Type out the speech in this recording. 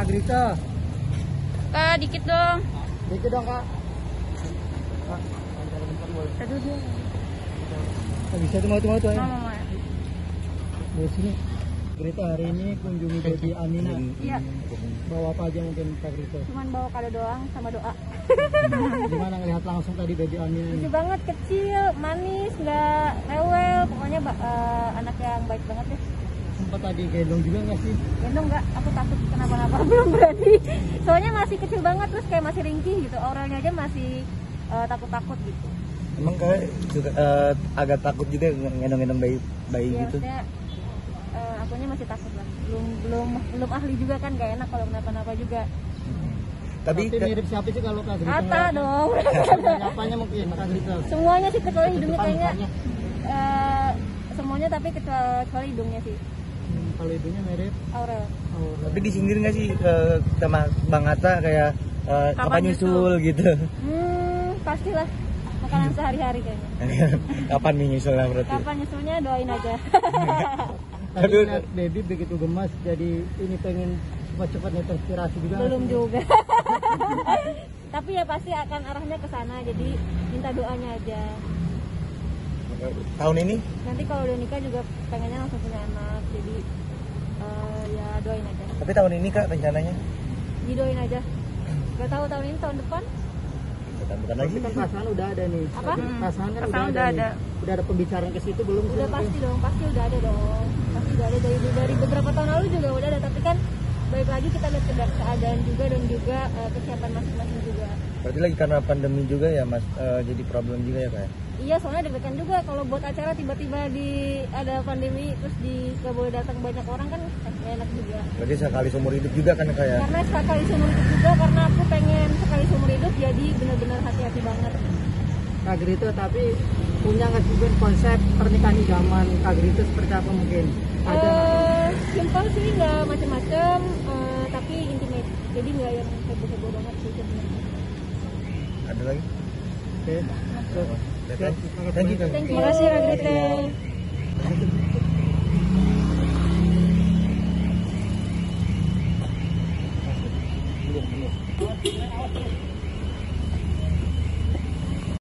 Kak Grita. Kak, dikit dong. Dikit dong, Kak. Aduh dia. Bisa tuh mau tuh ya. Mama. Di sini Grita hari ini kunjungi Baby Amina. Iya. Bawa apa aja mungkin Kak Grita? Cuman bawa kado doang sama doa. Gimana ngelihat langsung tadi Baby Amina ini? Lucu banget, kecil, manis, nggak rewel. Pokoknya anak yang baik banget deh. Sempat tadi gendong juga nggak sih? Gendong nggak? Aku takut kenapa-napa, belum berani. Soalnya masih kecil banget, terus kayak masih ringkih gitu. Auranya aja masih takut-takut gitu. Emang kayak juga agak takut juga ngendong-ngendong bayi Iya, gitu. maksudnya akunya masih takut lah. Belum ahli juga kan, gak enak kalau kenapa-napa juga. Tapi mirip siapa sih kalau Kak Grita? Ata dong. Apanya mungkin Kak Grita? Semuanya sih kecuali hidungnya kayaknya. Semuanya tapi kecuali hidungnya sih. Kalau hidungnya mirip Aurel. tapi disindir nggak sih sama Bang Atta kayak kapan nyusul gitu? Pastilah. Makanan sehari-hari kayaknya. Kapan nih nyusulnya berarti? Kapan nyusulnya doain aja. tadi lihat Baby begitu gemas, jadi ini pengen cepat-cepat terinspirasi juga. Belum juga. Tapi ya pasti akan arahnya ke sana, jadi minta doanya aja. Tahun ini? Nanti kalau udah nikah juga pengennya langsung punya anak, jadi ya doain aja. Tapi tahun ini Kak rencananya? Didoain aja. Gak tahu tahun ini, tahun depan. Bukan lagi. Tapi kan pasangan udah ada nih. Apa? Pasangan kan Pasangan udah ada. udah Nih. Udah ada pembicaraan ke situ belum? Udah sih? pasti dong, pasti udah ada dong. Pasti udah ada dari beberapa tahun lalu juga udah ada, tapi kan baik lagi kita lihat keadaan juga dan juga kesiapan masing-masing juga. Berarti lagi karena pandemi juga ya Mas, jadi problem juga ya Kak? Iya, soalnya deg-degan juga kalau buat acara tiba-tiba ada pandemi terus gak boleh datang banyak orang kan gak enak juga. Berarti sekali seumur hidup juga kan kayak? Karena sekali seumur hidup juga, karena aku pengen sekali seumur hidup, jadi benar-benar hati-hati banget. Kak Grita, tapi punya nggak sih mungkin konsep pernikahan idaman Kak Grita seperti apa mungkin? Ada Simpel sih, nggak macem-macem, tapi intimate. Jadi nggak yang heboh-heboh banget sih sebenarnya. Ada lagi? Oke. Thank you. Terima kasih Kak Grita.